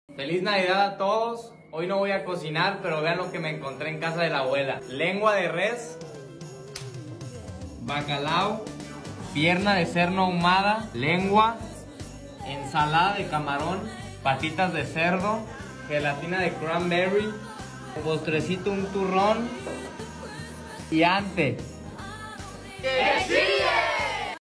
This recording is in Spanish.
Feliz Navidad a todos. Hoy no voy a cocinar, pero vean lo que me encontré en casa de la abuela. Lengua de res, bacalao, pierna de cerdo ahumada, lengua, ensalada de camarón, patitas de cerdo, gelatina de cranberry, postrecito un turrón y ante. ¡Que sí!